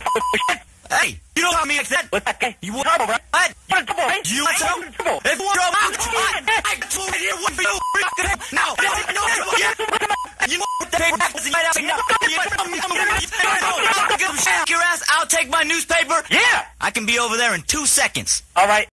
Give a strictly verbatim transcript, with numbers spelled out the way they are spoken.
Hey, you don't want me like that. What's that? Hey, You want trouble, right? what? What trouble, right? You want some? Trouble. If you want trouble, I'm going to here. What for you? Now, you want the paper right out. Your ass, I'll take my newspaper. Yeah. I can be over there in two seconds. All right.